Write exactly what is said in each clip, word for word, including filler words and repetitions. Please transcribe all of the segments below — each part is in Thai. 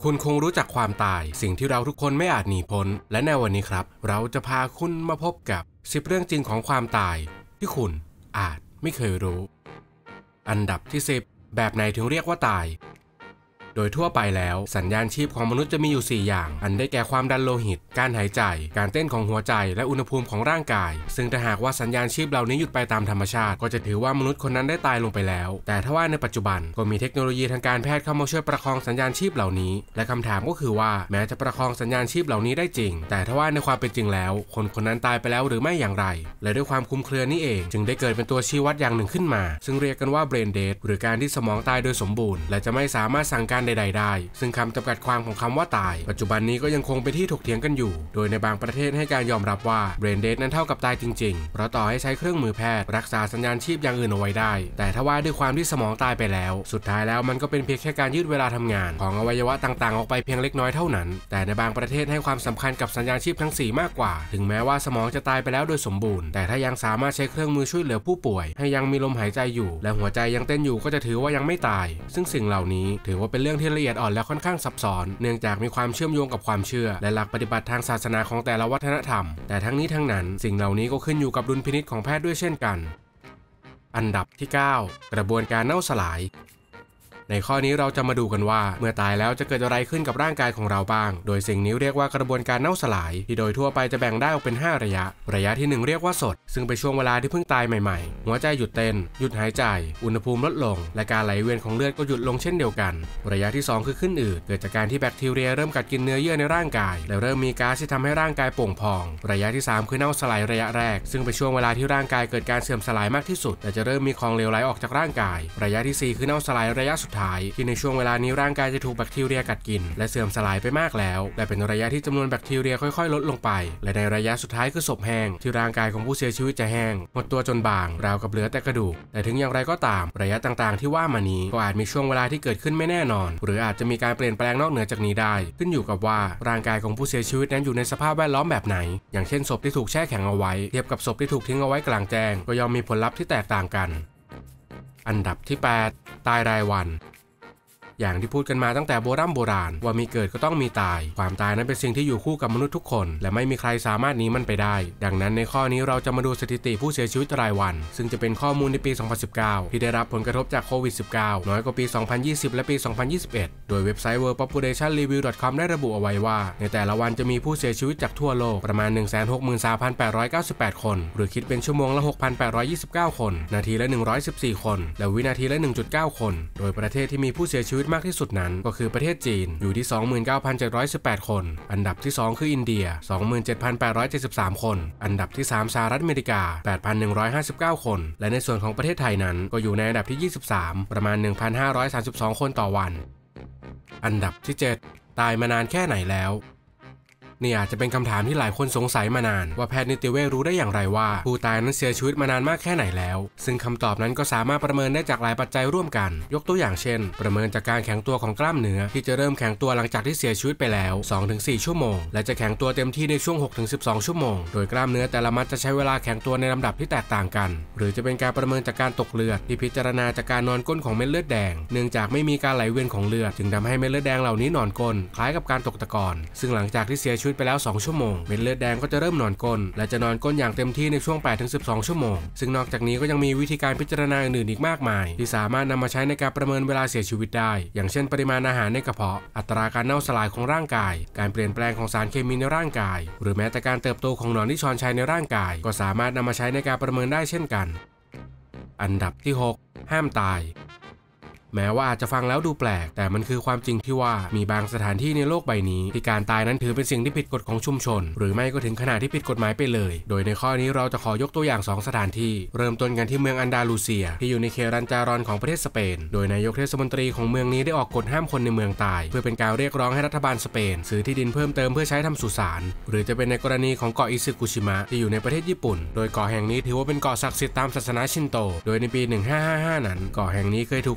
คุณคงรู้จักความตายสิ่งที่เราทุกคนไม่อาจหนีพ้นและในวันนี้ครับเราจะพาคุณมาพบกับสิบเรื่องจริงของความตายที่คุณอาจไม่เคยรู้อันดับที่สิบแบบไหนถึงเรียกว่าตายโดยทั่วไปแล้วสัญญาณชีพของมนุษย์จะมีอยู่สี่อย่างอันได้แก่ความดันโลหิตการหายใจการเต้นของหัวใจและอุณหภูมิของร่างกายซึ่งถ้าหากว่าสัญญาณชีพเหล่านี้หยุดไปตามธรรมชาติก็จะถือว่ามนุษย์คนนั้นได้ตายลงไปแล้วแต่ถ้าว่าในปัจจุบันก็มีเทคโนโลยีทางการแพทย์เข้ามาช่วยประคองสัญญาณชีพเหล่านี้และคำถามก็คือว่าแม้จะประคองสัญญาณชีพเหล่านี้ได้จริงแต่ถ้าว่าในความเป็นจริงแล้วคนคนนั้นตายไปแล้วหรือไม่อย่างไรและด้วยความคลุมเครือนี้เองจึงได้เกิดเป็นตัวชี้วัดอย่างหนึ่งขึ้นมาซึ่งเรียกกันว่า brain dead หรือการที่สมองตายโดยสมบูรณ์และจะไม่สามารถสั่งการใดๆได้ซึ่งคำจำกัดความของคำว่าตายปัจจุบันนี้ก็ยังคงเป็นที่ถกเถียงกันอยู่โดยในบางประเทศให้การยอมรับว่า brain dead นั้นเท่ากับตายจริงๆเพราะต่อให้ใช้เครื่องมือแพทย์รักษาสัญญาณชีพอย่างอื่นเอาไว้ได้แต่ถ้าว่าด้วยความที่สมองตายไปแล้วสุดท้ายแล้วมันก็เป็นเพียงแค่การยืดเวลาทำงานของอวัยวะต่างๆออกไปเพียงเล็กน้อยเท่านั้นแต่ในบางประเทศให้ความสำคัญกับสัญญาณชีพทั้งสี่มากกว่าถึงแม้ว่าสมองจะตายไปแล้วโดยสมบูรณ์แต่ถ้ายังสามารถใช้เครื่องมือช่วยเหลือผู้ป่วยให้ยังมีลมหายใจอยู่และหัวใจยังเต้นอยู่ก็จะถือว่ายังไม่ตายซึ่งสิ่งเหล่านี้ถือว่าเป็นเรื่องที่ละเอียดอ่อนและค่อนข้างซับซ้อนเนื่องจากมีความเชื่อมโยงกับความเชื่อและหลักปฏิบัติทางศาสนาของแต่ละวัฒนธรรมแต่ทั้งนี้ทั้งนั้นสิ่งเหล่านี้ก็ขึ้นอยู่กับดุลพินิจของแพทย์ด้วยเช่นกันอันดับที่เก้ากระบวนการเน่าสลายในข้อนี้เราจะมาดูกันว่าเมื่อตายแล้วจะเกิดอะไรขึ้นกับร่างกายของเราบ้างโดยสิ่งนี้เรียกว่ากระบวนการเน่าสลายที่โดยทั่วไปจะแบ่งได้ออกเป็นห้าระยะระยะที่หนึ่งเรียกว่าสดซึ่งเป็นช่วงเวลาที่เพิ่งตายใหม่ๆหัวใจหยุดเต้นหยุดหายใจอุณหภูมิลดลงและการไหลเวียนของเลือดก็หยุดลงเช่นเดียวกันระยะที่สองคือขึ้นอืดเกิดจากการที่แบคทีเรียเริ่มกัดกินเนื้อเยื่อในร่างกายและเริ่มมีก๊าซที่ทำให้ร่างกายโป่งพองระยะที่สามคือเน่าสลายระยะแรกซึ่งเป็นช่วงเวลาที่ร่างกายเกิดการเสื่อมสลายมากที่สุดและจะเริ่มมีของเหลวไหลออกจากร่างกายระยะที่สี่คือเน่าสลายระยะสุดท้ายที่ในช่วงเวลานี้ร่างกายจะถูกแบคทีเรียกัดกินและเสื่อมสลายไปมากแล้วและเป็นระยะที่จำนวนแบคทีเรียค่อยๆลดลงไปและในระยะสุดท้ายคือศพแห้งที่ร่างกายของผู้เสียชีวิตจะแห้งหมดตัวจนบางราวกับเหลือแต่กระดูกแต่ถึงอย่างไรก็ตามระยะต่างๆที่ว่ามานี้ก็อาจมีช่วงเวลาที่เกิดขึ้นไม่แน่นอนหรืออาจจะมีการเปลี่ยนแปลงนอกเหนือจากนี้ได้ขึ้นอยู่กับว่าร่างกายของผู้เสียชีวิตนั้นอยู่ในสภาพแวดล้อมแบบไหนอย่างเช่นศพที่ถูกแช่แข็งเอาไว้เทียบกับศพที่ถูกทิ้งเอาไว้กลางแจ้งก็ย่อมมีผลลัพธ์ที่แตกต่างกันอันดับที่แปดตายรายวันอย่างที่พูดกันมาตั้งแต่โบราณโบราณว่ามีเกิดก็ต้องมีตายความตายนั้นเป็นสิ่งที่อยู่คู่กับมนุษย์ทุกคนและไม่มีใครสามารถหนีมันไปได้ดังนั้นในข้อนี้เราจะมาดูสถิติผู้เสียชีวิตรายวันซึ่งจะเป็นข้อมูลในปี สองพันสิบเก้า ที่ได้รับผลกระทบจากโควิด สิบเก้า น้อยกว่าปี สองพันยี่สิบ และปี สองพันยี่สิบเอ็ด โดยเว็บไซต์ world population review dot com ได้ระบุเอาไว้ว่าในแต่ละวันจะมีผู้เสียชีวิตจากทั่วโลกประมาณ หนึ่งแสนหกหมื่นสามพันแปดร้อยเก้าสิบแปด คนหรือคิดเป็นชั่วโมงละ หกพันแปดร้อยยี่สิบเก้า คนนาทีละหนึ่งร้อยสิบสี่คนและวินาทีละ หนึ่งจุดเก้า คนโดยประเทศที่มีผู้เสียชีวิตมากที่สุดนั้นก็คือประเทศจีนอยู่ที่ สองหมื่นเก้าพันเจ็ดร้อยสิบแปด คนอันดับที่สองคืออินเดีย สองหมื่นเจ็ดพันแปดร้อยเจ็ดสิบสาม คนอันดับที่สามสหรัฐอเมริกา แปดพันหนึ่งร้อยห้าสิบเก้า คนและในส่วนของประเทศไทยนั้นก็อยู่ในอันดับที่ยี่สิบสามประมาณ หนึ่งพันห้าร้อยสามสิบสอง คนต่อวันอันดับที่เจ็ดตายมานานแค่ไหนแล้วนี่อาจจะเป็นคำถามที่หลายคนสงสัยมานานว่าแพทย์นิติเวชรู้ได้อย่างไรว่าผู้ตายนั้นเสียชีวิตมานานมากแค่ไหนแล้วซึ่งคำตอบนั้นก็สามารถประเมินได้จากหลายปัจจัยร่วมกันยกตัวอย่างเช่นประเมินจากการแข็งตัวของกล้ามเนื้อที่จะเริ่มแข็งตัวหลังจากที่เสียชีวิตไปแล้ว สองถึงสี่ ชั่วโมงและจะแข็งตัวเต็มที่ในช่วง หกถึงสิบสอง ชั่วโมงโดยกล้ามเนื้อแต่ละมัดจะใช้เวลาแข็งตัวในลำดับที่แตกต่างกันหรือจะเป็นการประเมินจากการตกเลือดที่พิจารณาจากการนอนก้นของเม็ดเลือดแดงเนื่องจากไม่มีการไหลเวียนของเลือดจึงทำให้เม็ดเลือดแดงเหล่านี้นอนก้นคล้ายกับการตกตะกอนซึ่งหลังจากที่เสียชีวิตไปแล้วสองชั่วโมงเม็ดเลือดแดงก็จะเริ่มนอนก้นและจะนอนก้นอย่างเต็มที่ในช่วง แปดถึงสิบสอง ชั่วโมงซึ่งนอกจากนี้ก็ยังมีวิธีการพิจารณาอื่นๆอีกมากมายที่สามารถนำมาใช้ในการประเมินเวลาเสียชีวิตได้อย่างเช่นปริมาณอาหารในกระเพาะอัตราการเน่าสลายของร่างกายการเปลี่ยนแปลงของสารเคมีในร่างกายหรือแม้แต่การเติบโตของหนอนที่ช้อนชัยในร่างกายก็สามารถนำมาใช้ในการประเมินได้เช่นกันอันดับที่หกห้ามตายแม้ว่าอาจจะฟังแล้วดูแปลกแต่มันคือความจริงที่ว่ามีบางสถานที่ในโลกใบนี้ที่การตายนั้นถือเป็นสิ่งที่ผิดกฎของชุมชนหรือไม่ก็ถึงขนาดที่ผิดกฎหมายไปเลยโดยในข้อนี้เราจะขอยกตัวอย่างสองสถานที่เริ่มต้นกันที่เมืองอันดาลูเซียที่อยู่ในเขตรันจารอนของประเทศสเปนโดยนายกเทศมนตรีของเมืองนี้ได้ออกกฎห้ามคนในเมืองตายเพื่อเป็นการเรียกร้องให้รัฐบาลสเปนซื้อที่ดินเพิ่มเติมเพื่อใช้ทำสุสานหรือจะเป็นในกรณีของเกาะอิซึกุชิมะที่อยู่ในประเทศญี่ปุ่นโดยเกาะแห่งนี้ถือว่าเป็นเกาะศักดิ์สิทธิ์ตามศาสนาชินโตโดยในปีหนึ่งพันห้าร้อยห้าสิบห้านั้นเกาะแห่งนี้เคยถูกใช้เป็นพื้น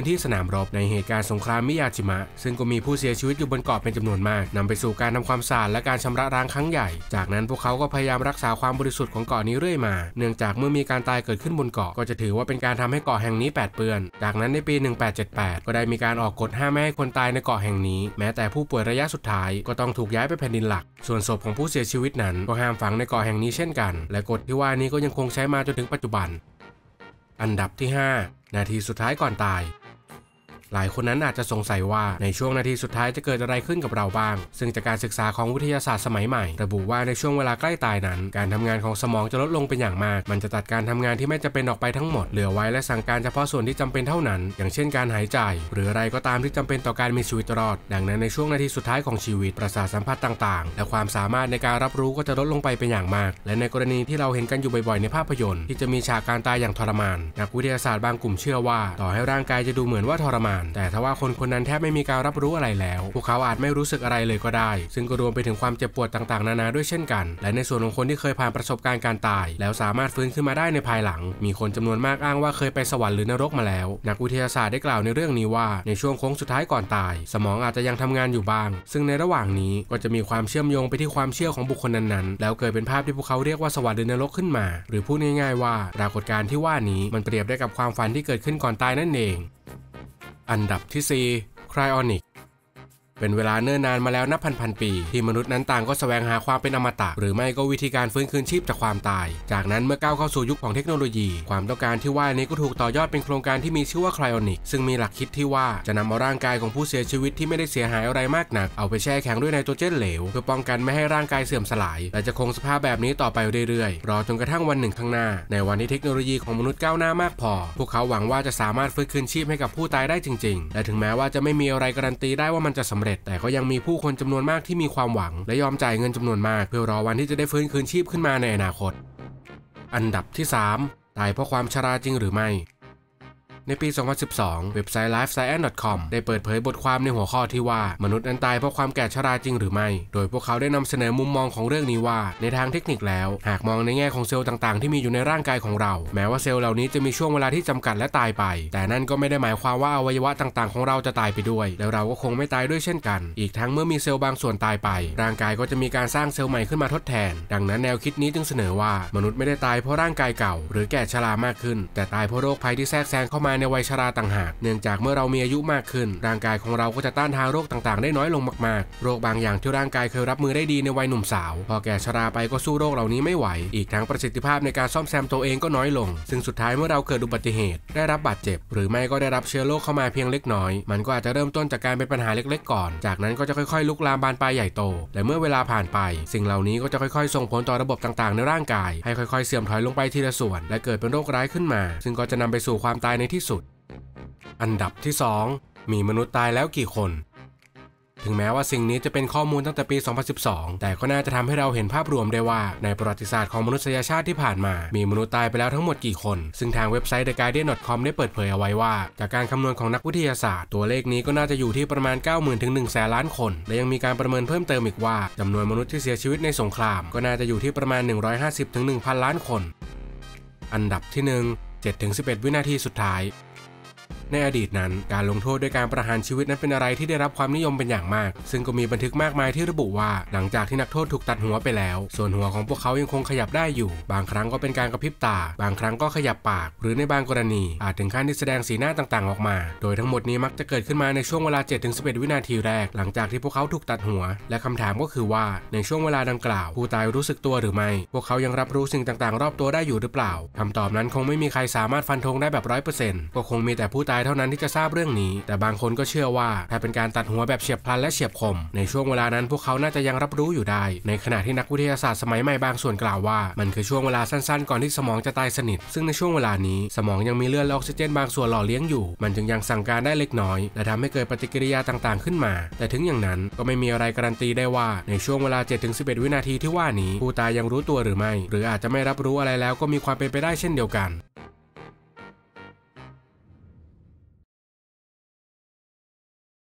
นที่สนามรบในเหตุการณ์สงครามมิยาจิมะซึ่งก็มีผู้เสียชีวิตอยู่บนเกาะเป็นจำนวนมากนำไปสู่การทำความสะอาดและการชำระล้างครั้งใหญ่จากนั้นพวกเขาก็พยายามรักษาความบริสุทธิ์ของเกาะนี้เรื่อยมาเนื่องจากเมื่อมีการตายเกิดขึ้นบนเกาะก็จะถือว่าเป็นการทำให้เกาะแห่งนี้แปดเปื้อนจากนั้นในปีหนึ่งพันแปดร้อยเจ็ดสิบแปดก็ได้มีการออกกฎห้ามไม่ให้คนตายในเกาะแห่งนี้แม้แต่ผู้ป่วยระยะสุดท้ายก็ต้องถูกย้ายไปแผ่นดินหลักส่วนศพของผู้เสียชีวิตนั้นก็ห้ามฝังในเกาะแห่งนี้เช่นกันและกฎที่ว่านี้ก็ยังคงใช้มาจนถึงปัจจุบันอันดับที่ห้านาทีสุดท้ายก่อนตายหลายคนนั้นอาจจะสงสัยว่าในช่วงนาทีสุดท้ายจะเกิดอะไรขึ้นกับเราบ้างซึ่งจากการศึกษาของวิทยาศาสตร์สมัยใหม่ระบุว่าในช่วงเวลาใกล้ตายนั้นการทำงานของสมองจะลดลงเป็นอย่างมากมันจะตัดการทำงานที่ไม่จำเป็นออกไปทั้งหมดเหลือไว้และสั่งการเฉพาะส่วนที่จำเป็นเท่านั้นอย่างเช่นการหายใจหรืออะไรก็ตามที่จำเป็นต่อการมีชีวิตรอดดังนั้นในช่วงนาทีสุดท้ายของชีวิตประสาทสัมผัสต่างๆและความสามารถในการรับรู้ก็จะลดลงไปเป็นอย่างมากและในกรณีที่เราเห็นกันอยู่บ่อยๆในภาพยนตร์ที่จะมีฉากการตายอย่างทรมานนักวิทยาศาสตร์บางกลุ่มเชื่อว่าต่อให้ร่างกายจะดูเหมือนว่าทรมานแต่ทว่าคนคนนั้นแทบไม่มีการรับรู้อะไรแล้วพวกเขาอาจไม่รู้สึกอะไรเลยก็ได้ซึ่งก็รวมไปถึงความเจ็บปวดต่างๆนานาด้วยเช่นกันและในส่วนของคนที่เคยผ่านประสบการณ์การตายแล้วสามารถฟื้นขึ้นมาได้ในภายหลังมีคนจำนวนมากอ้างว่าเคยไปสวรรค์หรือนรกมาแล้วนักวิทยาศาสตร์ได้กล่าวในเรื่องนี้ว่าในช่วงโค้งสุดท้ายก่อนตายสมองอาจจะยังทำงานอยู่บ้างซึ่งในระหว่างนี้ก็จะมีความเชื่อมโยงไปที่ความเชื่อของบุคคลนั้นๆแล้วเกิดเป็นภาพที่พวกเขาเรียกว่าสวรรค์หรือนรกขึ้นมาหรือพูดง่ายๆว่าปรากฏการณ์ที่ว่านี้มันเปรียบได้กับความฝันที่เกิดขึ้นก่อนตายนั่นเองอันดับที่สี่ไครออนิกเป็นเวลาเนิ่นนานมาแล้วนับพันพันปีที่มนุษย์นั้นต่างก็แสวงหาความเป็นอมตะหรือไม่ก็วิธีการฟื้นคืนชีพจากความตายจากนั้นเมื่อก้าวเข้าสู่ยุคของเทคโนโลยีความต้องการที่ว่านี้ก็ถูกต่อยอดเป็นโครงการที่มีชื่อว่าไครออนิกซึ่งมีหลักคิดที่ว่าจะนำเอาร่างกายของผู้เสียชีวิตที่ไม่ได้เสียหายอะไรมากนักเอาไปแช่แข็งด้วยไนโตรเจนเหลวเพื่อป้องกันไม่ให้ร่างกายเสื่อมสลายและจะคงสภาพแบบนี้ต่อไปเรื่อยๆรอจนกระทั่งวันหนึ่งข้างหน้าในวันที่เทคโนโลยีของมนุษย์ก้าวหน้ามากพอพวกเขาหวังว่าจะสามารถฟื้นคืนชีพให้กับผู้ตายได้จริงๆและถึงแม้ว่าจะไม่มีอะไรการันตีได้ว่ามันจะสำเร็จแต่ก็ยังมีผู้คนจำนวนมากที่มีความหวังและยอมจ่ายเงินจำนวนมากเพื่อรอวันที่จะได้ฟื้นคืนชีพขึ้นมาในอนาคตอันดับที่สามตายเพราะความชราจริงหรือไม่ในปี สองพันสิบสอง เว็บไซต์ ไลฟ์ ไซแอนซ์ ดอท คอม ได้เปิดเผยบทความในหัวข้อที่ว่ามนุษย์นั้นตายเพราะความแก่ชราจริงหรือไม่โดยพวกเขาได้นำเสนอมุมมองของเรื่องนี้ว่าในทางเทคนิคแล้วหากมองในแง่ของเซลล์ต่างๆที่มีอยู่ในร่างกายของเราแม้ว่าเซลล์เหล่านี้จะมีช่วงเวลาที่จำกัดและตายไปแต่นั่นก็ไม่ได้หมายความว่าอวัยวะต่างๆของเราจะตายไปด้วยแล้วเราก็คงไม่ตายด้วยเช่นกันอีกทั้งเมื่อมีเซลล์บางส่วนตายไปร่างกายก็จะมีการสร้างเซลล์ใหม่ขึ้นมาทดแทนดังนั้นแนวคิดนี้จึงเสนอว่ามนุษย์ไม่ได้ตายเพราะร่างกายเก่าหรือแก่ชรามากขึ้นแต่ตายเพราะโรคภัยที่แทรกแซงเข้ามาในวัยชราต่างหากเนื่องจากเมื่อเรามีอายุมากขึ้นร่างกายของเราก็จะต้านทานโรคต่างๆได้น้อยลงมากๆโรคบางอย่างที่ร่างกายเคยรับมือได้ดีในวัยหนุ่มสาวพอแก่ชราไปก็สู้โรคเหล่านี้ไม่ไหวอีกทั้งประสิทธิภาพในการซ่อมแซมตัวเองก็น้อยลงซึ่งสุดท้ายเมื่อเราเกิดอุบัติเหตุได้รับบาดเจ็บหรือไม่ก็ได้รับเชื้อโรคเข้ามาเพียงเล็กน้อยมันก็อาจจะเริ่มต้นจากการเป็นปัญหาเล็กๆก่อนจากนั้นก็จะค่อยๆลุกลามบานปลายใหญ่โตและเมื่อเวลาผ่านไปสิ่งเหล่านี้ก็จะค่อยๆส่งผลต่อระบบต่างๆในร่างกายให้ค่อยๆเสื่อมถอยลงไปทีละส่วนและเกิดเป็นโรคร้ายขึ้นมาซึ่งก็จะนำไปสู่ความตายในที่สุดอันดับที่สองมีมนุษย์ตายแล้วกี่คนถึงแม้ว่าสิ่งนี้จะเป็นข้อมูลตั้งแต่ปี สองพันสิบสอง แต่ก็น่าจะทำให้เราเห็นภาพรวมได้ว่าในประวัติศาสตร์ของมนุษยชาติที่ผ่านมามีมนุษย์ตายไปแล้วทั้งหมดกี่คนซึ่งทางเว็บไซต์ เดอะ การ์เดียน ดอท คอม ได้เปิดเผยเอาไว้ว่าจากการคำนวณของนักวิทยาศาสตร์ตัวเลขนี้ก็น่าจะอยู่ที่ประมาณ เก้าหมื่น ถึง หนึ่งแสน ล้านคนและยังมีการประเมินเพิ่มเติมอีกว่าจำนวนมนุษย์ที่เสียชีวิตในสงครามก็น่าจะอยู่ที่ประมาณ หนึ่งร้อยห้าสิบ ถึง หนึ่งพัน ล้านคนอันดับที่หนึ่ง เจ็ดถึงสิบเอ็ด วินาทีสุดท้ายในอดีตนั้นการลงโทษด้วยการประหารชีวิตนั้นเป็นอะไรที่ได้รับความนิยมเป็นอย่างมากซึ่งก็มีบันทึกมากมายที่ระบุว่าหลังจากที่นักโทษถูกตัดหัวไปแล้วส่วนหัวของพวกเขายังคงขยับได้อยู่บางครั้งก็เป็นการกระพริบตาบางครั้งก็ขยับปากหรือในบางกรณีอาจถึงขั้นที่แสดงสีหน้าต่างๆออกมาโดยทั้งหมดนี้มักจะเกิดขึ้นมาในช่วงเวลา เจ็ดถึงสิบเอ็ด วินาทีแรกหลังจากที่พวกเขาถูกตัดหัวและคำถามก็คือว่าในช่วงเวลาดังกล่าวผู้ตายรู้สึกตัวหรือไม่พวกเขายังรับรู้สิ่งต่างๆรอบตัวได้อยู่หรือเปล่าคำตอบนั้นคงไม่มีใครสามารถฟันธงได้แบบ ร้อยเปอร์เซ็นต์ ก็คงมีแต่ผู้ตายเท่านั้นที่จะทราบเรื่องนี้แต่บางคนก็เชื่อว่าถ้าเป็นการตัดหัวแบบเฉียบพลันและเฉียบคมในช่วงเวลานั้นพวกเขาน่าจะยังรับรู้อยู่ได้ในขณะที่นักวิทยาศาสตร์สมัยใหม่บางส่วนกล่าวว่ามันคือช่วงเวลาสั้นๆก่อนที่สมองจะตายสนิทซึ่งในช่วงเวลานี้สมองยังมีเลือดและออกซิเจนบางส่วนหล่อเลี้ยงอยู่มันจึงยังสั่งการได้เล็กน้อยและทำให้เกิดปฏิกิริยาต่างๆขึ้นมาแต่ถึงอย่างนั้นก็ไม่มีอะไรการันตีได้ว่าในช่วงเวลา เจ็ดถึงสิบเอ็ด วินาทีที่ว่านี้ผู้ตายยังรู้ตัวหรือไม่หรืออาจจะไม่รับรู้อะไรแล้วก็มีความเป็นไปได้เช่นเดียวกัน